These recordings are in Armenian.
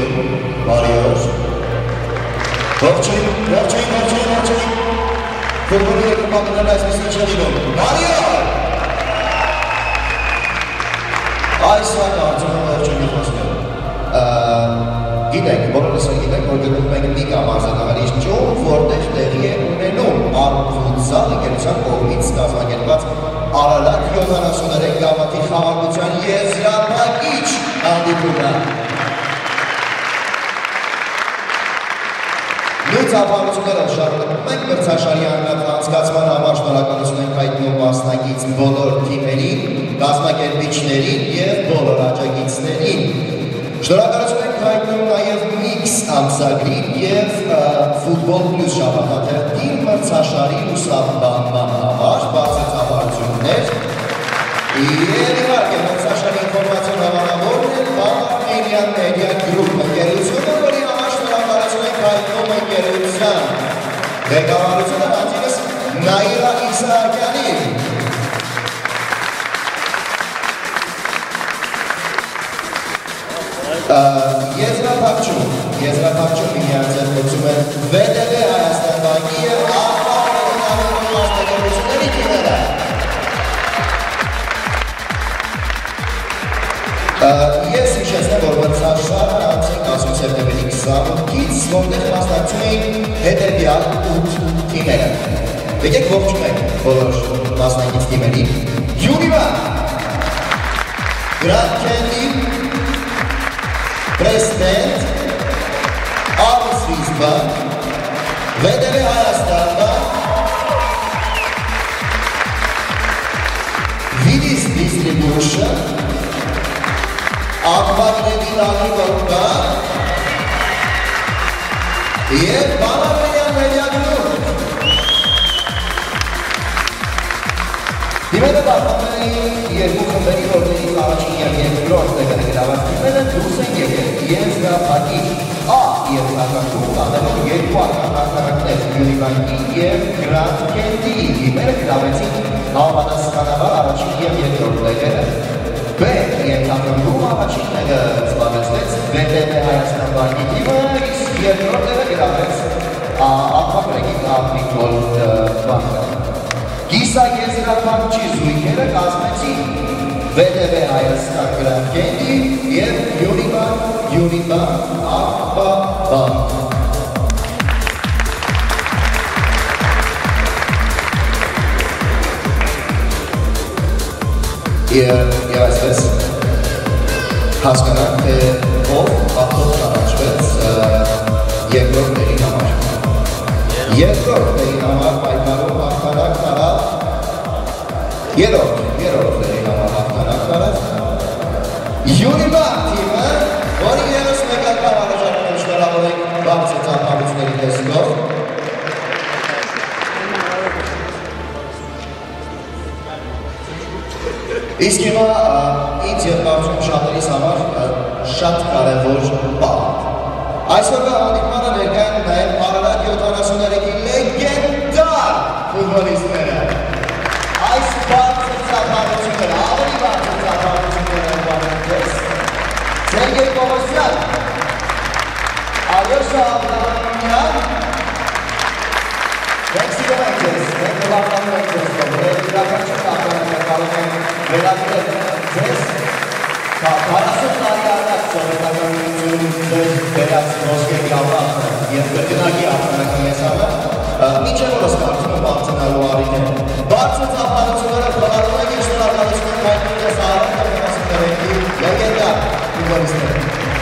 Բարիոս։ Ողջույն։ Ֆուտբոլի երկրպագուներն այսպեսին չէ լինում։ Բարիոս։ Այս կարծում եմ ողջույնի խոսքերը։ Գիտենք, բոլորս գիտենք, որ գտնվում ենք Լիգա մարզադահարից ճյուղ, որտեղ տեղի է ունենում Արփուտզալ ընկերության կողմից կազմակերպված Արարատ 73 գավաթի խաղաղության եզրափակիչ հանդիպումը։ Նույն ծափահարություններով շարունակում ենք մրցաշարի անցկացման համար շնորհակալություն ենք հայտնում մասնակից բոլոր թիմերին, կազմակերպիչներին և բոլոր աջակիցներին։ Շնորհակալություն ենք հայտնում նաև Mix ամսագրին և Ֆուտբոլ Պլյուս շաբաթաթերթի մրցաշարի լուսաբանման համար բարձր ծափահարություններ և իհարկե մրցաշարի ինֆորմացիոն հավանավորն է Armenian Media Group ընկերությունը, որի համար շնորհակալություն ենք հայտնում ընկերության ղեկավարությունը հանդիպս Նաիրա Իսահակյանին։ Եզրափակչում միմյանց հետ մրցում են ՎՏԲ Հայաստան բանկի և ԱՊԱ մասնագիտությունների թիմերը։ Ես հիշեցնեմ, որ մրցաշարը անցեք 10 սեպտեմբերի 28-ից, որտեղ մասնակցում էին հետևյալ 8 թիմերը։ Եկեք ողջունենք բոլոր մասնակից թիմերին։ Յունիվան, Grand Candy, President, Swiss Bank, ՎՏԲ Հայաստան բանկ, Vidis Distribution, Ակբարների Լալիվոր բանկ և Armenian Media Group։ Թիմերը բախվում էին երկու խմբերի, որտեղից առաջին և երկրորդ տեղերը գրաված թիմերը դուրս են եկել եզրափակիչ A երկրակարգում տանելով երկու ակնհայտներ Յունիվանկի և Grand Candy-ի թիմերը գրավեցին համապատասխանաբար առաջին և երկրորդ տեղերը։ B երկրակարգում առաջին տեղը զբաղեցրեց ՎՏԲ Հայաստան բանկի թիմը, իսկ երկրորդ տեղը գրավեց Ակբարների Լալիվոր բանկը։ Կիսաեզրափակչի զույգերը կազմեցին ՎՏԲ Հայաստան Grand Candy և Յունիվան ԱՊԱ բանկ։ Եվ այսպես հասկանանք, թե ով հաղթող առաջվեց երկրորդ տեղի համար։ Երկրորդ տեղի համար պայքարում հաղթանակ տարավ երրորդ տեղի համար հաղթանակ տարավ Յունիվան թիմը, որի ևս մեկ անգամ առաջարկում շնորհավորենք բարձր ծափահարությունների տեսքով։ Իսկ հիմա ինձ և կարծում շատերիս համար շատ կարևոր բան։ Այսօրվա հանդիպմանը ներկա են նաև Արարատ 73-ի լեգենդար ֆուտբոլիստները։ Այս բարձր ծափահարությունները, ավելի բարձր ծափահարությունները բանանքես Սերգեյ Պողոսյան, Ալյոշա Աբրահամյան, մենք սիրում ենք ձեզ, մենք նվարտանում ենք ձեզ, իրականություն կապանքը կարող ենք վերակրել ձեզ 40 տարի առաջ սովետականություն ձեր վերած ոսկե գավաթը և կրկնակի արտանքը մեզ համար մինչև որս կարծում եմ բարձրանալու արին է։ Բարձր ծափահարությունները խաղարում են և շնորհակալություն ենք հայտնում ես Արարատ 73-ի լեգենդար ֆուտբոլիստները։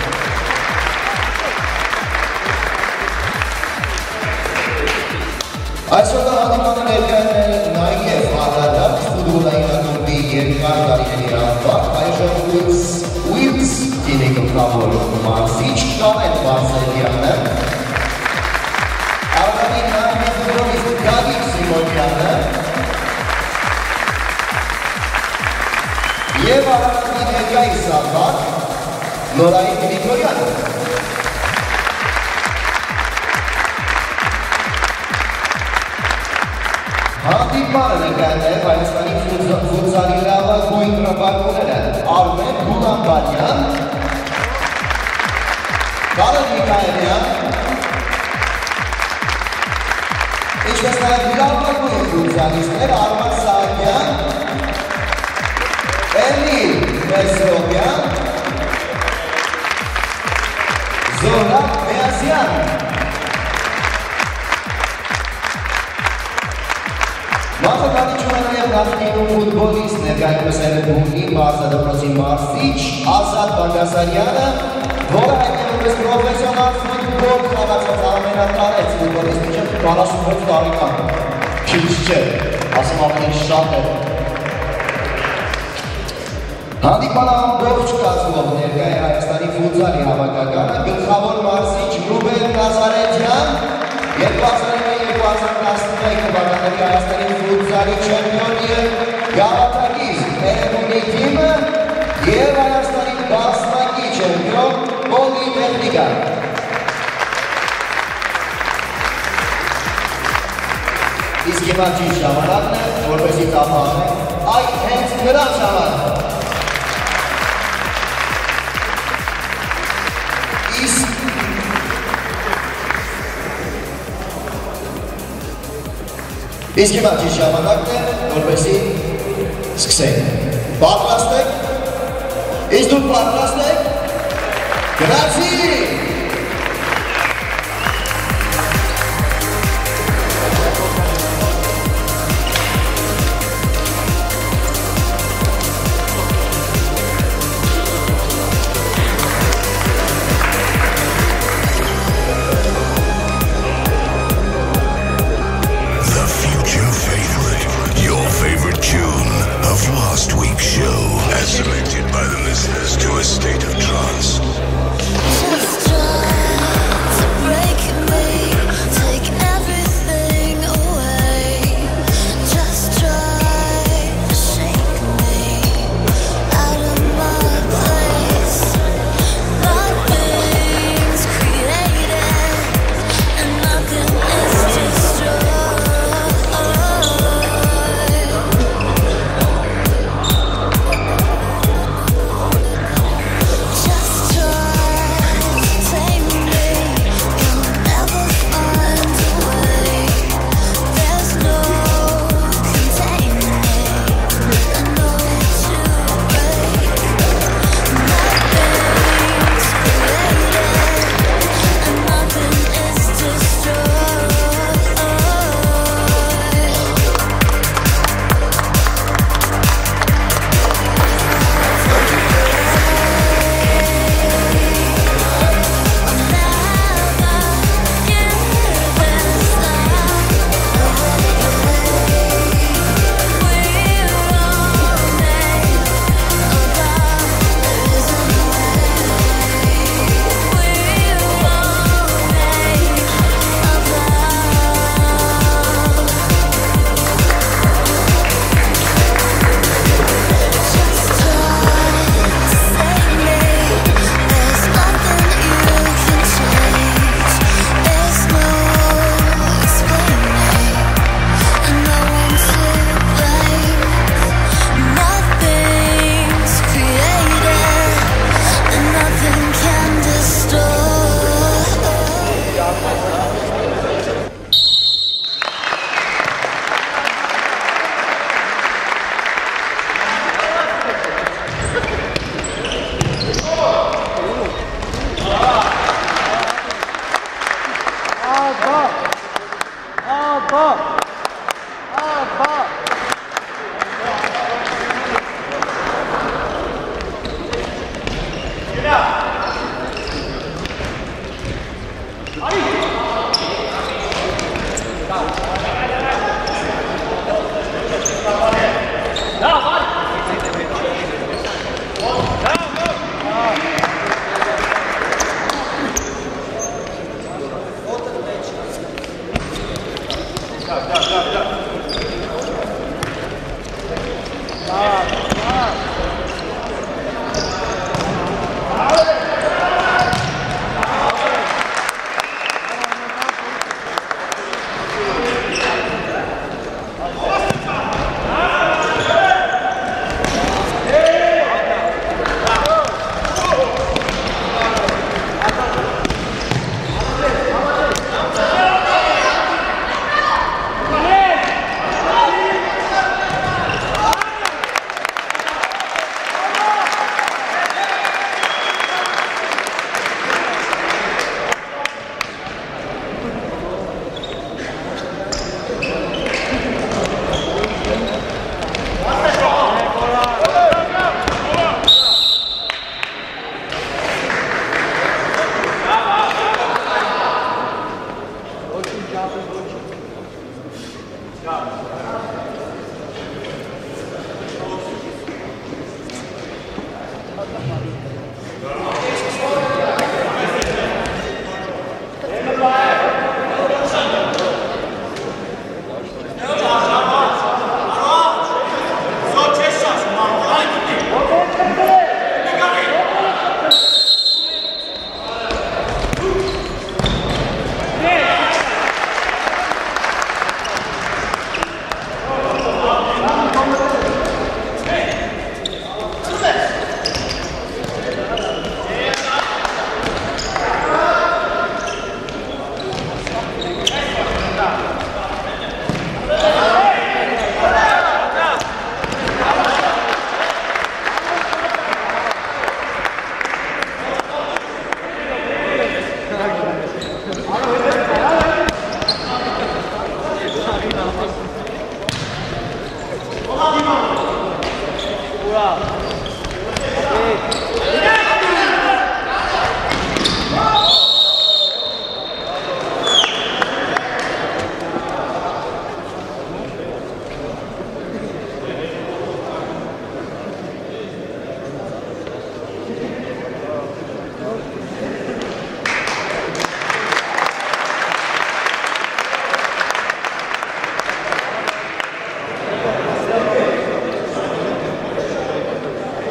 Այսօրվա հանդիպանը ներկա են նաև Արարատ ֆուտբոլային ակումբի երկար տարիների անվան այժմ Ուիլս թիմի գլխավոր մարզիչ Կարեն Վարսելյանը, Արարատի նախկին ֆուտբոլիստ Գագիկ Սիմոնյանը և Արարատի ներկայիս սահմակ Նորային Վիկտորյանը։ Հանդիպանը ներկա են նաև Հայաստանի ֆուտզալի լավագույն ռմբարկուները Արմեն Բուլամբարյան Կարել Միքայելյան, ինչպես նաև վիրավորվույն ֆուտզալիստներ Արման Սահակյան, Էմիլ Մեսրոպյան, Զորակ Մեազյան, Մաթոկատիչումը նաև նախնինում ֆուտբոլիստ ներկայումս Էրեբունի մարզադպրոցի մարզիչ Ազատ Բանգասարյանը, որը հայտնվում է պրոֆեսիոնալ ֆուտբոլ խաղացած ամենատարեց ֆուտբոլիստի չէ 46 տարեկան, քիչ չէ, ասում ավելի շատ է։ Հանդիպանը ամբողջ կազմով ներկա է Հայաստանի ֆուտզալի հավաքականը գլխավոր մարզիչ Ռուբեն Նազարեթյան 2009-2011 թվականների Հայաստանի ֆուտզալի չեմպիոնի գավաթակից Էրեբունի թիմը և Հայաստանի բազմակի չեմպիոն Պոլիտեխնիկա։ Իսկ հիմա ճիշտ ժամանակն է, որպեսզի ծափահարենք այդ հենց նրանց համար։ Իսկ հիմա ճիշտ ժամանակն է, որպեսզի սկսենք։ Պատրաստ եք։ Իսկ դուք պատրաստ եք։ Գնացի։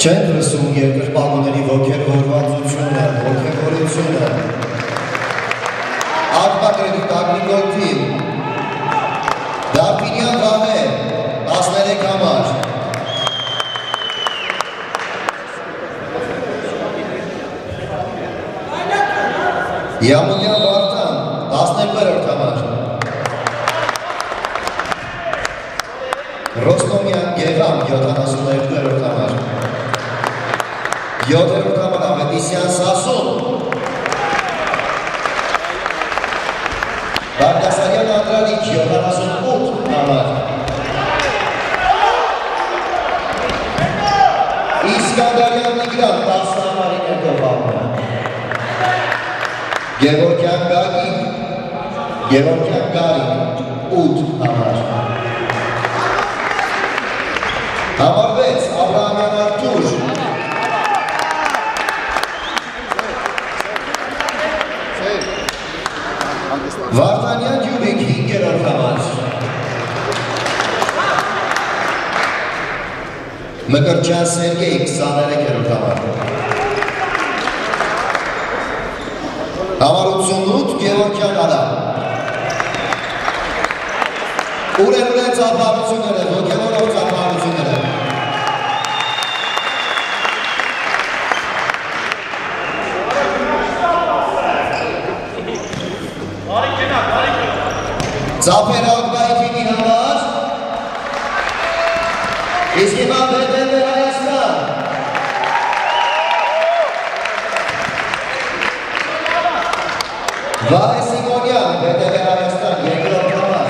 Չեն լսում երկրպագուների ոգևորվածությունը, ոգևորությունը։ Ակտակրետի տակնիկոլ թիմ, Դարբինյան Վահե, 13 համար։ Յամունյան Վարդան, 12-րդ համար։ Ռոստոմյան Գևան, 72-րդ համար։ 7-րդ համար Ավետիսյան Սասուն։ Բաղդասարյան Անդրանիկ, 78 համար։ Իսկանդարյան Նիգրան, 10 համարի ներդով համար։ Գևորգյան Գագիկ, 8 համար։ Համար 6, Աբրահամյան Արտուր։ Վարդանյան Յուրիկ, 5-րդ համար։ Մկրտչյան Սերգեյ, 23-րդ համար։ Համար 88, Գևորգյան Արամ։ Ուրեր ծափարությունները, ոգևորող ծափարությունները։ Ծափեր ակբայի թիմի համար, իսկ հիմա վետել է Հայաստան։ Վահե Սիմոնյան, վետել է Հայաստան, 2-րդ համար։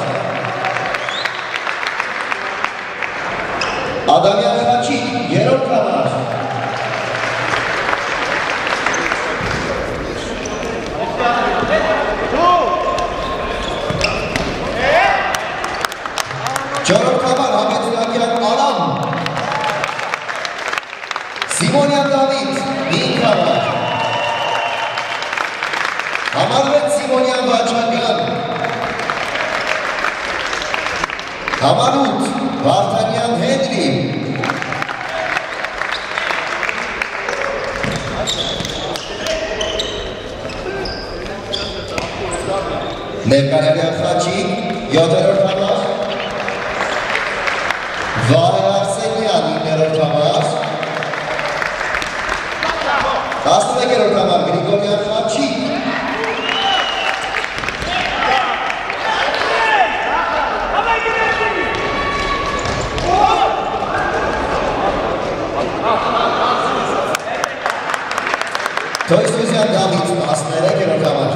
Ադամյան Խաչիկ, 3-րդ համար։ Չորրորդ համար Համեդյակյան Արամ։ Սիմոնյան Դավիթ, 5 համար։ Համար 6 Սիմոնյան Վաչակյան։ Համար 8 Վարդանյան Հենրի։ Ներկայարյան Խաչիկ, 7-րդ համար։ Վահե Արսենյան, 9-րդ համար։ 11-րդ համար Գրիգորյան Խաչիկ։ Թոյսոզյան Դավիթ, 13-րդ համար։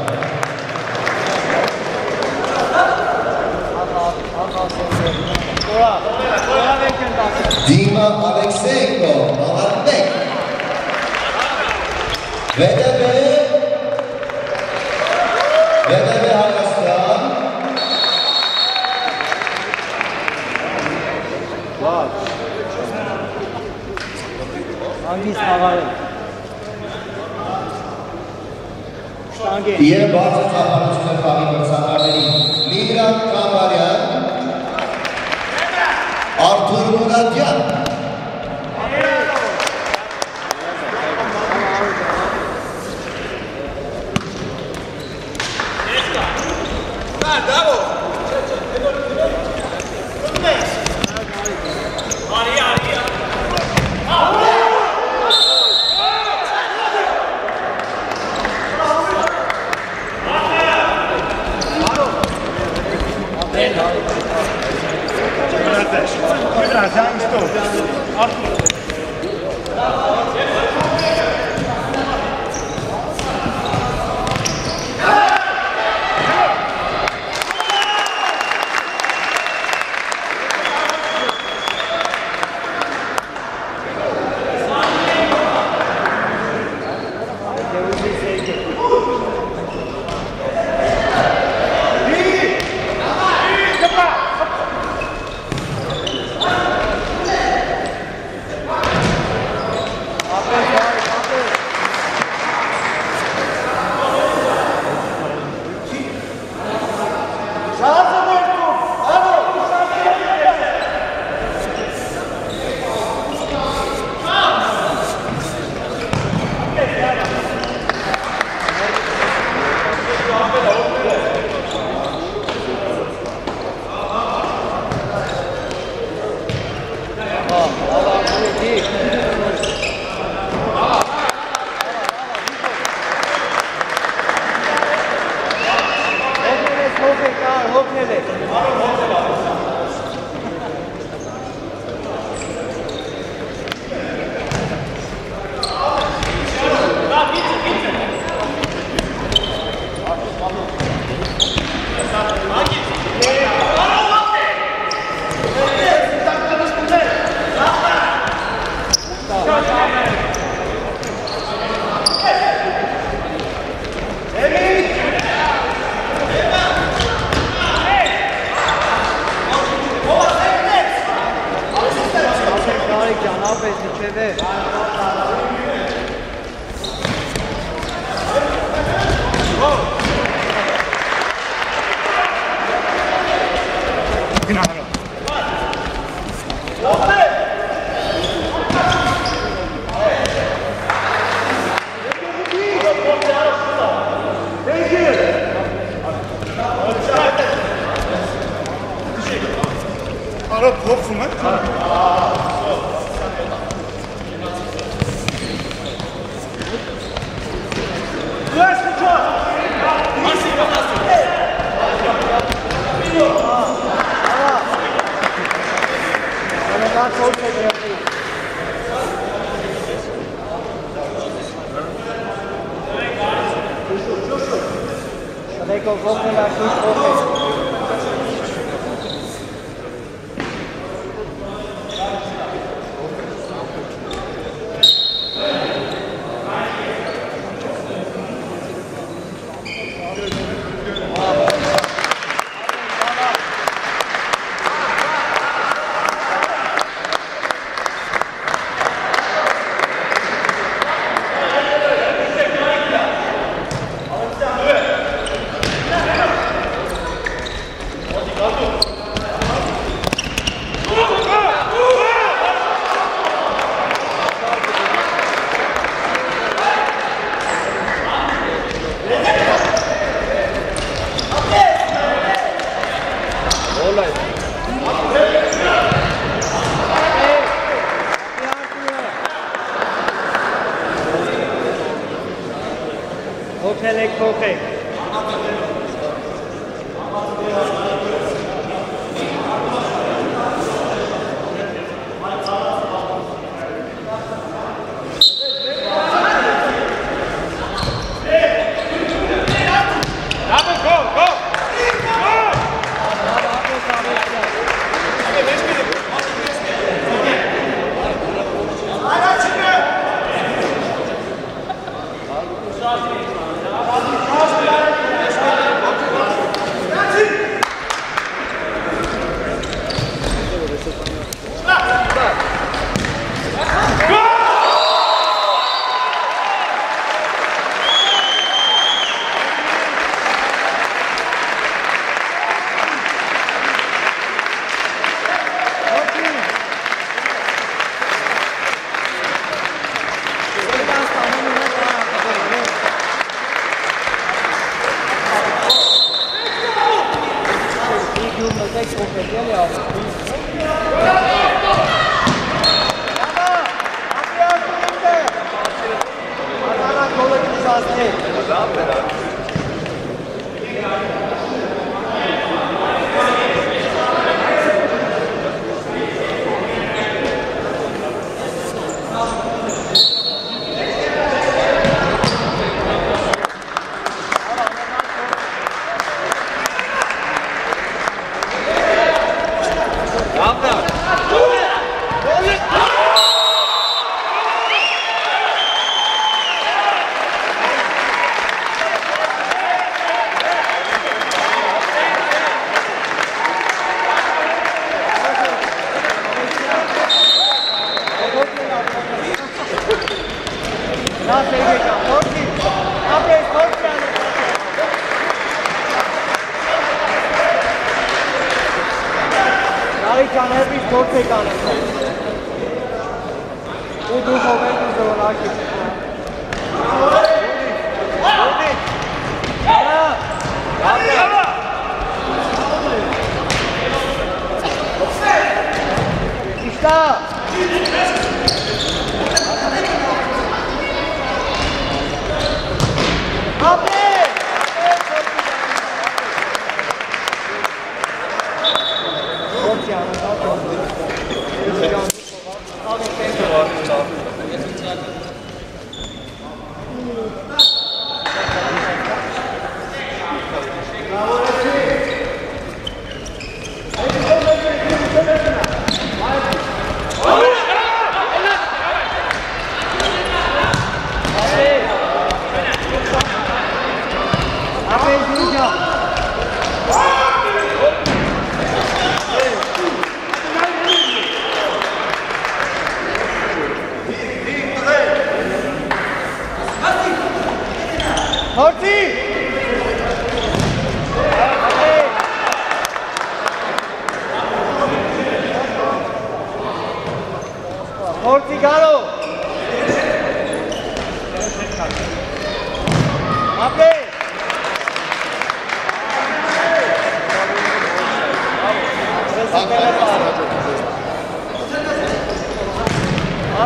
Դիմա Ալեքսեյկո, համար 1։ VTB Հայաստան։ Անգիս խաղարել։ Եվ բարձր ծափարությունը խաղի մրցանակների Միգրան Կամարյան, Արթուր Մուրադյան։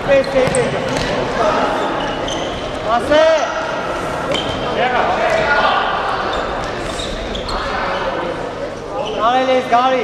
Gary.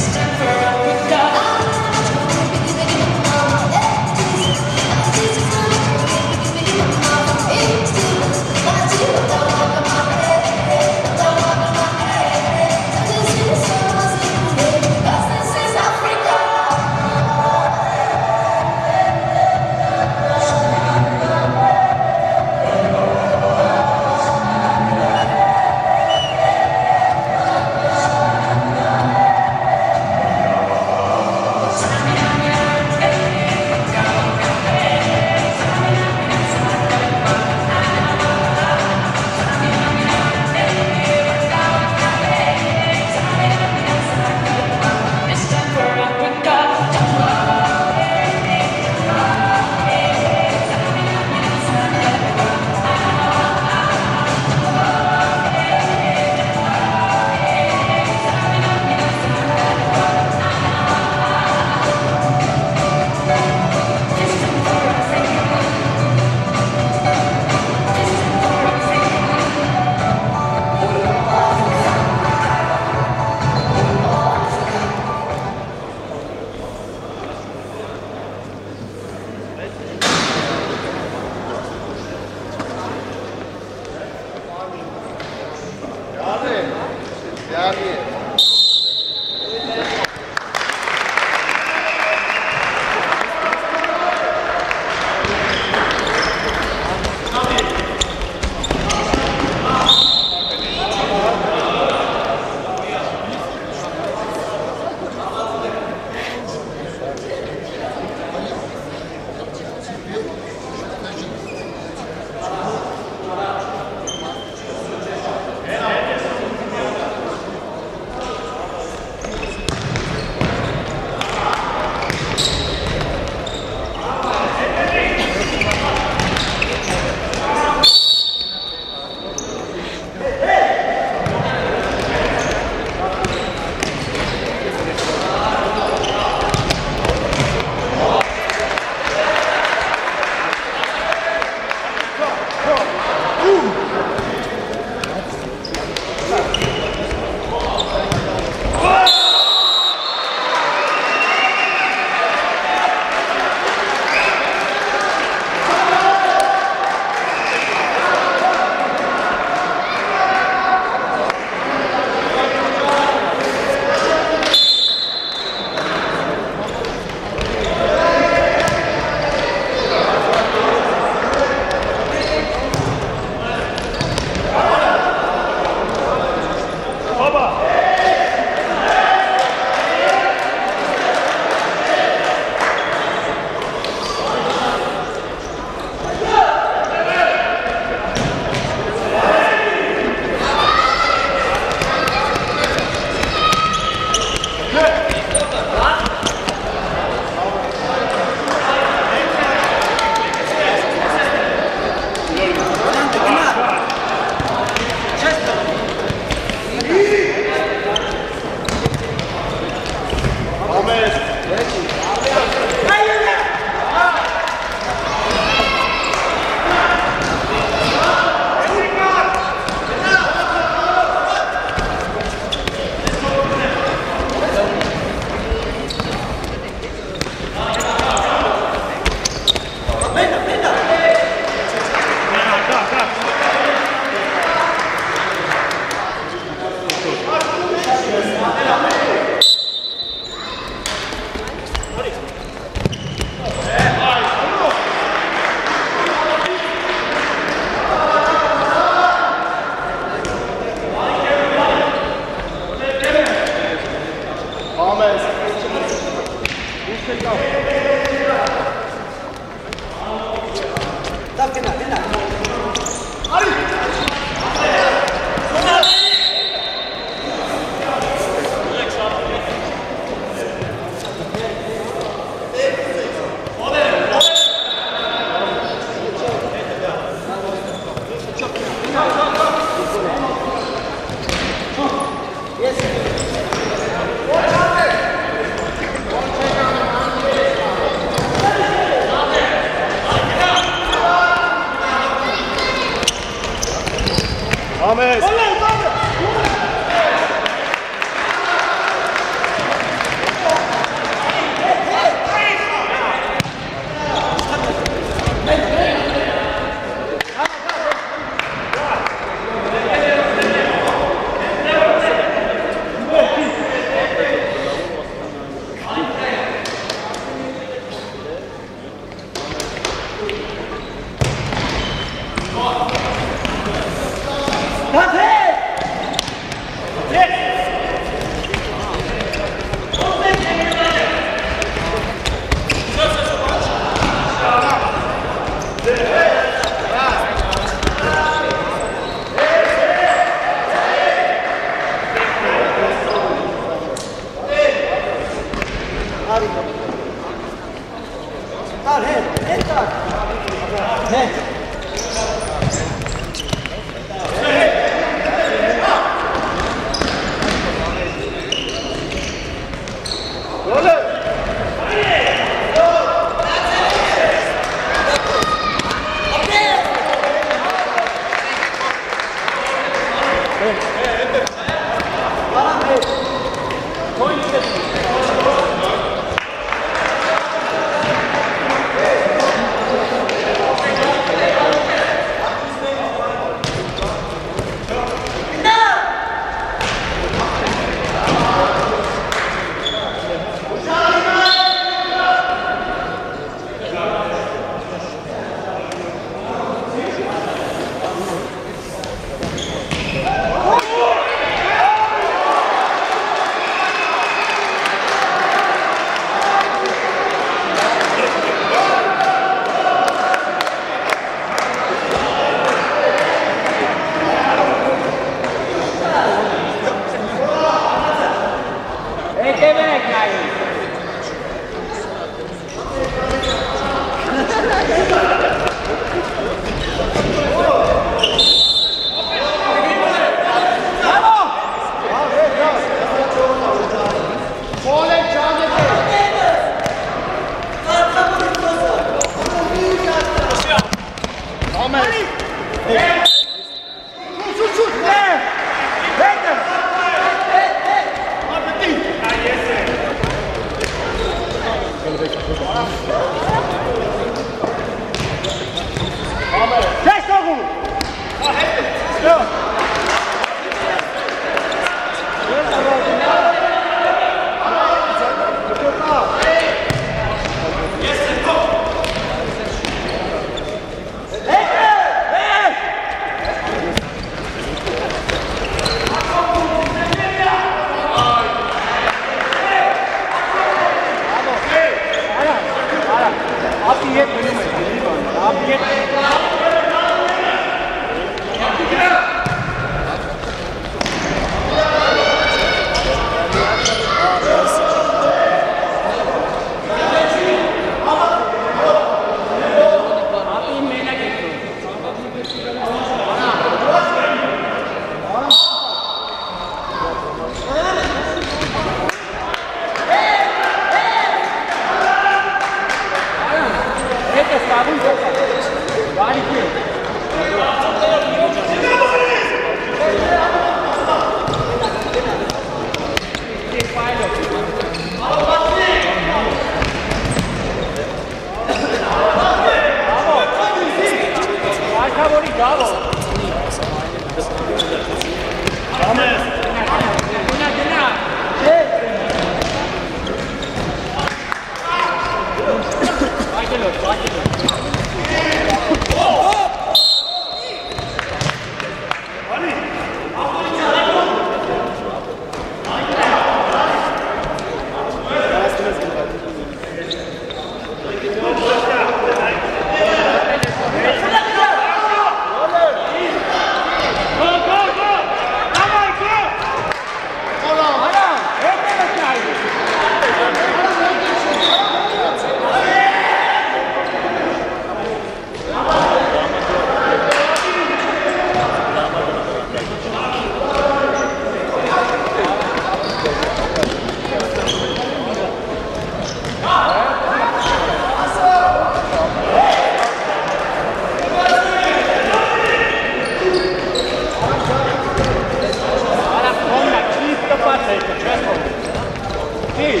Aqui!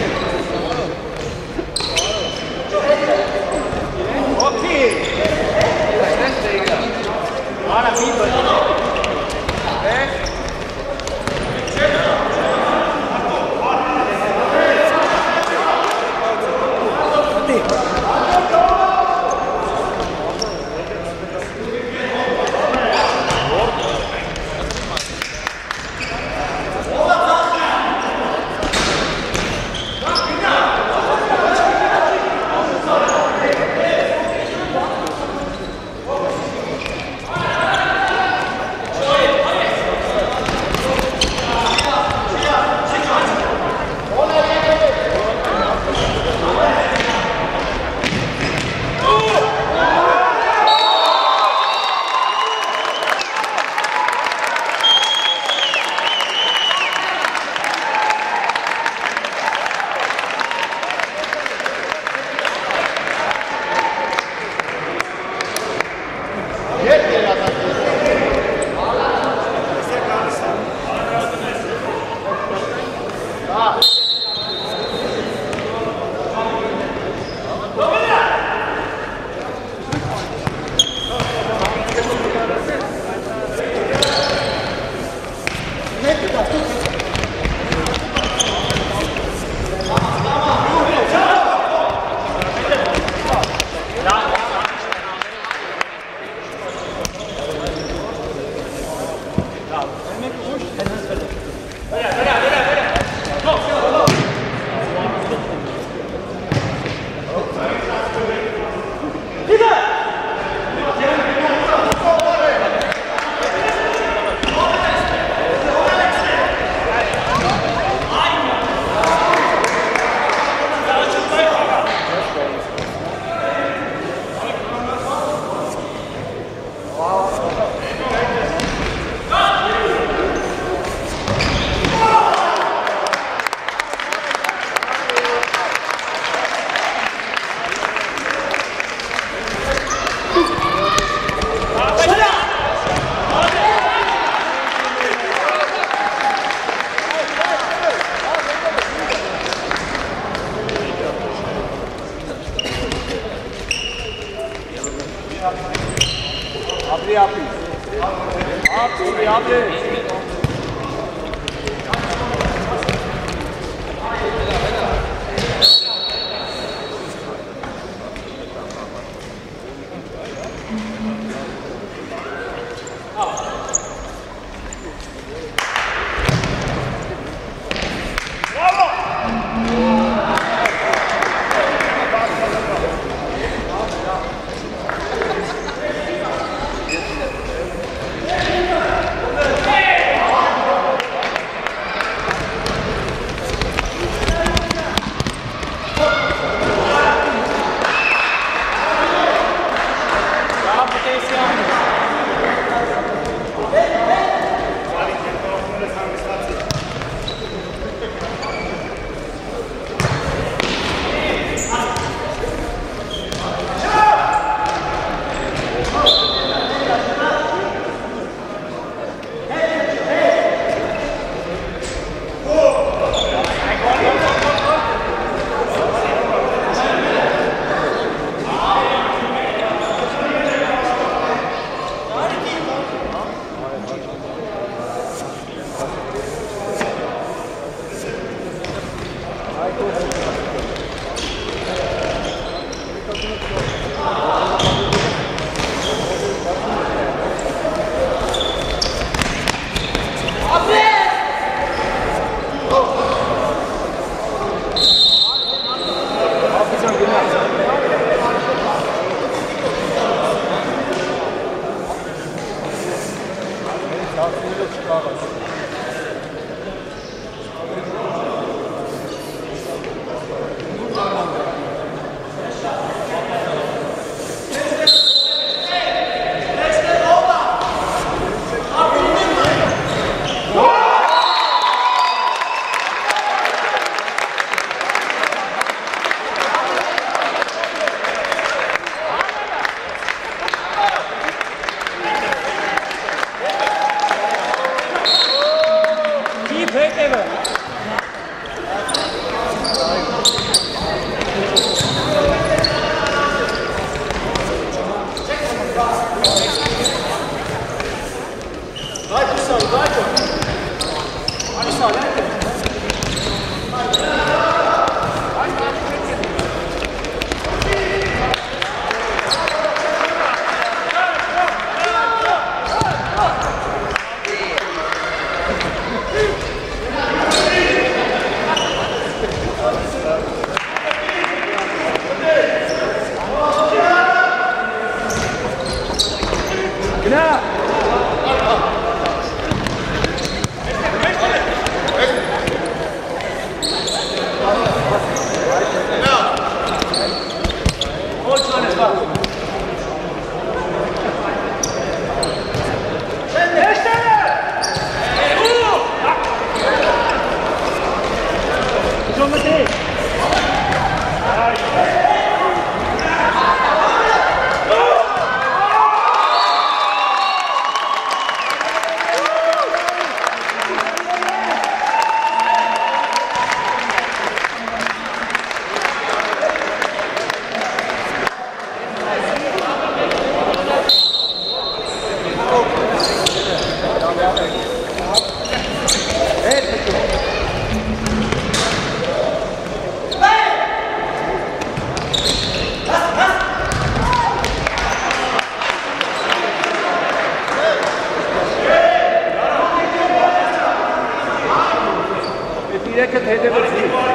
Aqui! Ora, viva! Abre. 이렇게 대대버지.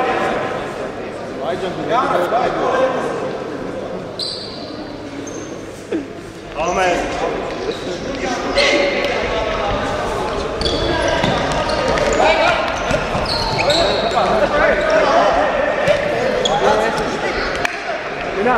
다음에 그냥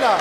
Ina.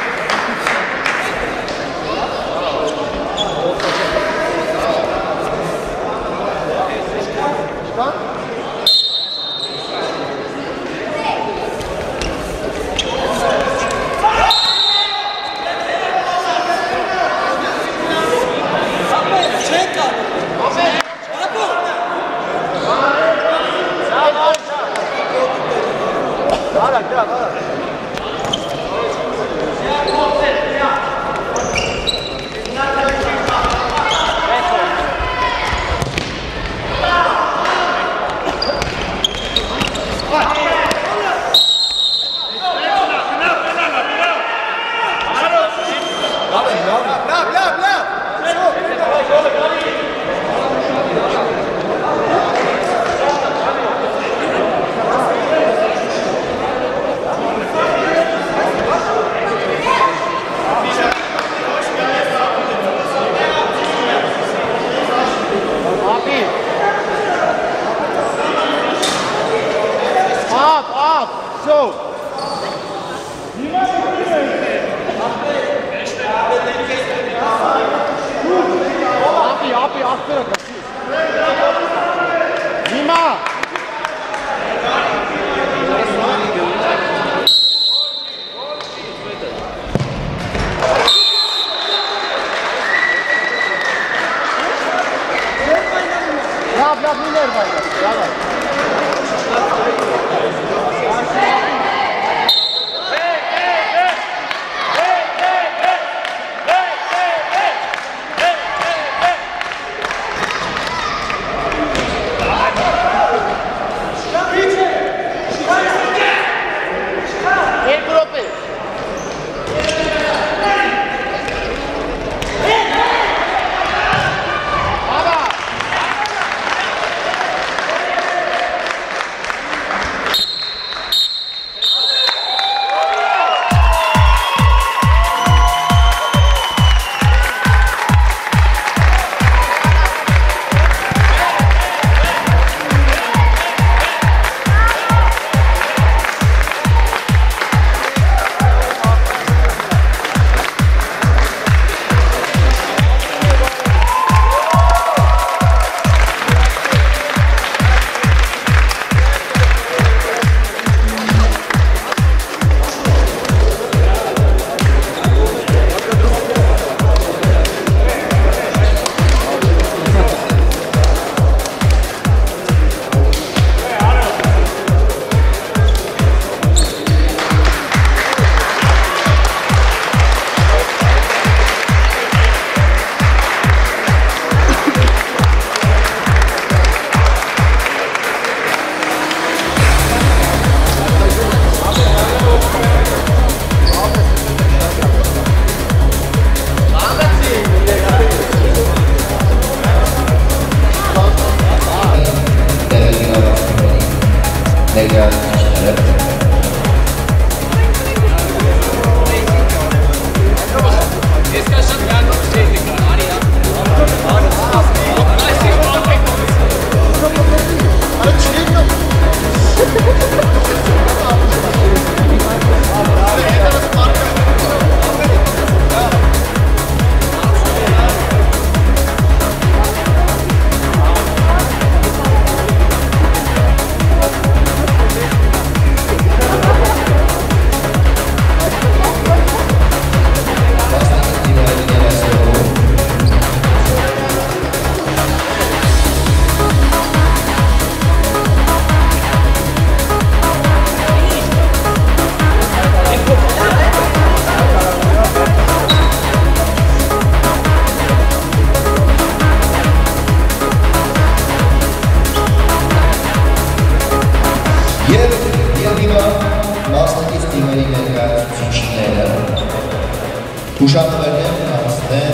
Uşaqlarının arasında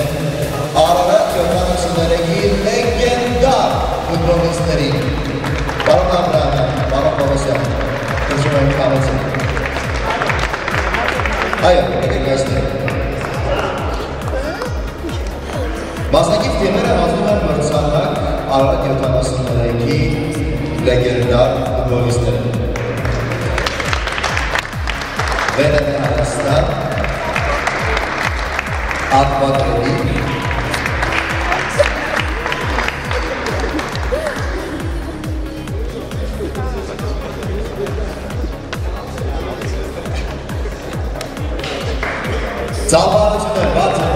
Ararat Gökhanasındaki legendar futbolistleri Baron Abraham, Baron Babasyan, Kızımayın Kahvesi. Hayır, göster. Mazdaki temel hazırlar varsanlar Ararat Gökhanasındaki legendar futbolistleri. Ve de Հայաստան, ակվատրելի, ծավալություն է, բարձր,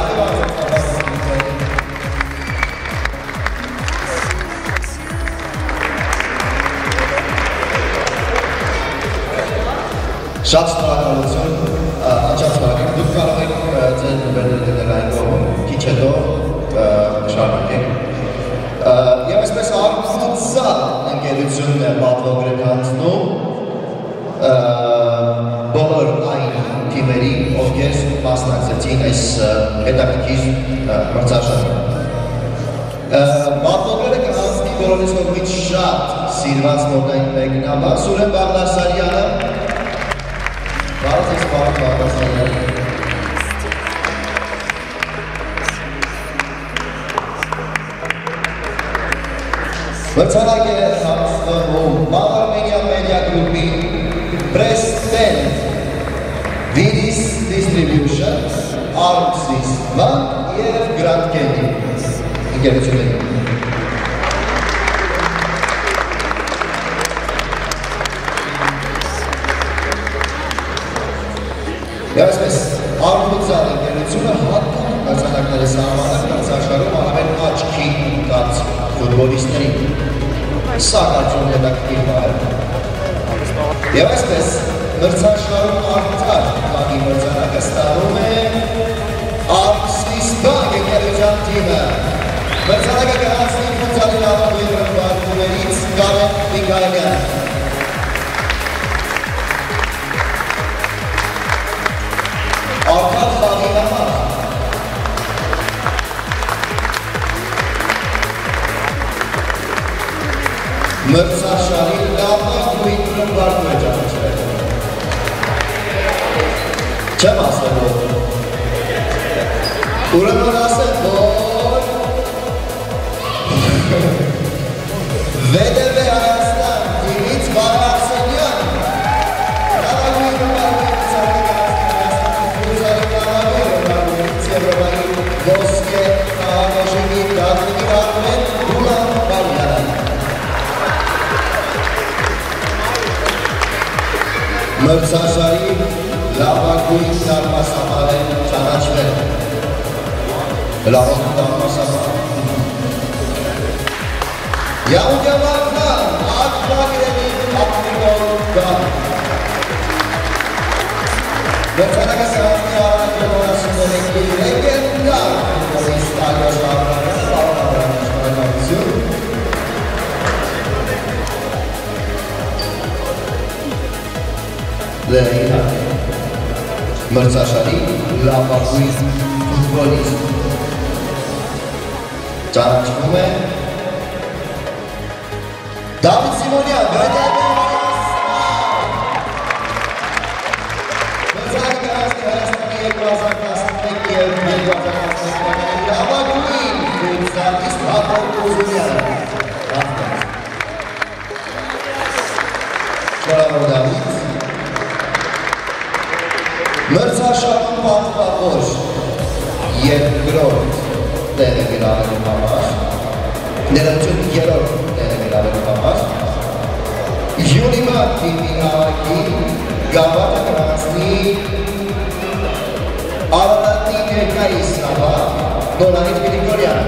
շատ շնորհակալություն, անչափ շնորհակալ, դուք կարող եք ձեր նվերները դնել այն կողմում, քիչ հետո շարունակենք։ Եվ այսպես Արմուտզալ ընկերությունն է պատվոգրել հանձնում բոլոր այն թիմերի, ովքեր մասնակցեցին այս հետաքրքիր մրցաշարին։ Պատվոգրելը կհանձնի բոլորիս կողմից շատ սիրված մոդային մեկնաբան Սուրեն Բաղդասարյանը, Բարդ ես բարդ Բաղդասարյանը։ Մրցանակ է հանձնվում Armenia Media Group-ի Prestent Viris Distribution, Armsys Bank և Grand Candy ընկերությունների։ Եվ այսպես, Արմուտզալ ընկերությունը հատուկ մրցանակների սահմանում մրցաշարում առավել աչքի ընկած ֆուտբոլիստներին։ Սա կարծում հետաքրքիր բան է։ Եվ այսպես, մրցաշարում արդար բանի մրցանակը ստանում է Armsys Bank ընկերության թիմը։ Մրցանակը կհանձնի ֆուտզալի լավագույն ռմբարկուներից Կարեն Միքայելյանը։ Արդար խաղի համար մրցաշարի լավագույն ռմբարկու է ճանաչվել։ Չեմ ասել որ ուրեմն ասեմ որ VTV Հայաստան թիմից Վահե Արսենյան լավագույն ռմբարկու Ոսկե խաղանոշինի դարդունի վարդուեն Հուլան Բարյանը։ Մրցաշարի լավագույն դարմասամար են ճանաչվել։ Լավագույն դարմասամար։ Յաուդյավարդան ակվագրելի ակվիգոլ գան։ Մրցանակը սրանցնի առանք ոլորասուներեկի լեգենդար ֆուտբոլիստ Ալյոս Աբրամյանը, Աբրամյանը շնորհակալություն։ Լեհիհակե մրցաշարի լավագույն ֆուտբոլիստ ճանաչվում է Դավիթ Սիմոնյան, VTV լավագույն ֆուտբոլիստ Հակոբ Ուզունյանը։ Շնորհավոր Դավիթ։ Մրցաշարում պատվավոր երկրորդ տեղը գրավելու համար, ներողություն երրորդ տեղը գրավելու համար, Յունիմա թիմի հավաքի գավաթը կհանձնի Արարատի ներկայիս հավաք Նորայր Գրիգորյանը։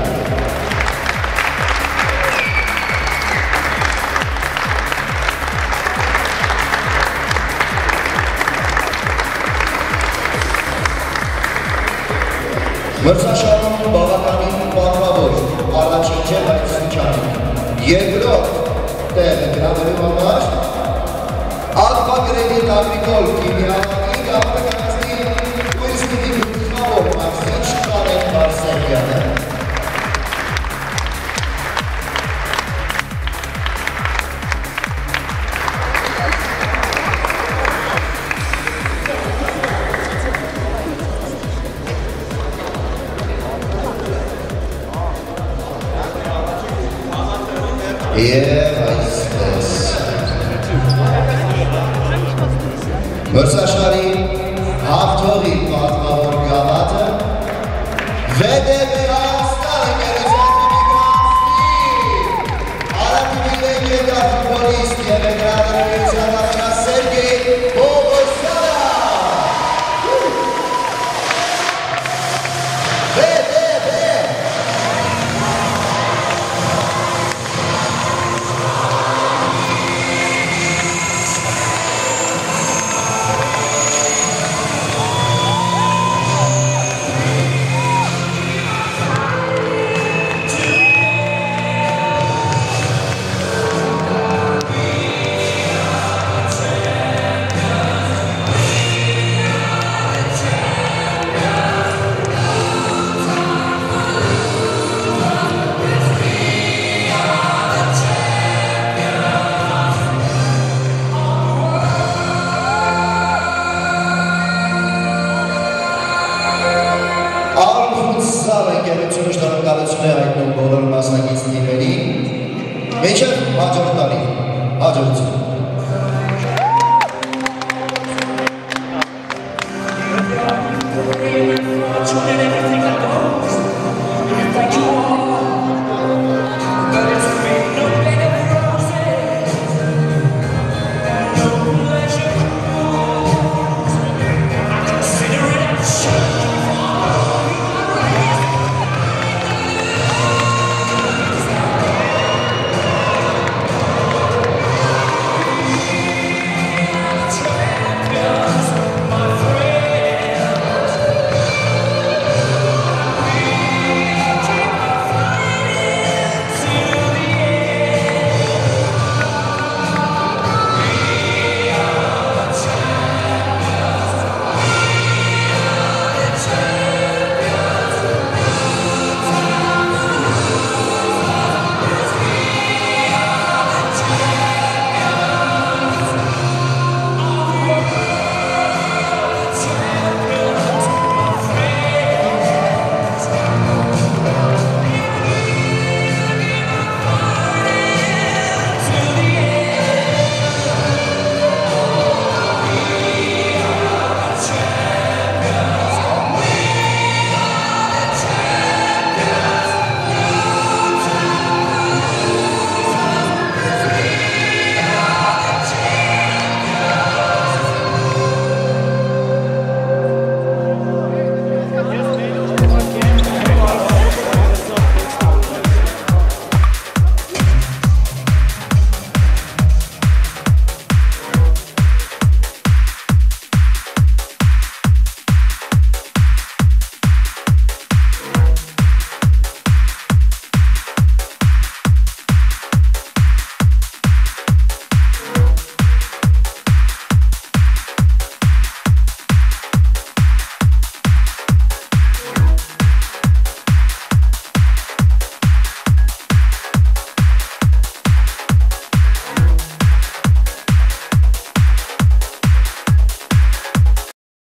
Մրցաշարում բավականին պատվավոր առաջին չէ, բայց Սուչանի երկրորդ տեղը գրավելու համար ակվագրելի ակվիգոլ թիմի հավաքի գավաթը կհանձնի Ուիլստիդի գլխավոր մարզիչ Կարեն Բարսեղյանը։ Եվ այսպես մրցաշարի Հաղթողի պատմավոր գավաթը VDB Հայաստան ընկերության Արաբի լեգենդար ֆուտբոլիստ և ընկերության աղջկա Սերգեյ Պողոսյանը ընկերությունը շնորհակալություն է հայտնում բոլոր մասնակիցներին, մինչև հաջորդ տարի, հաջողություն։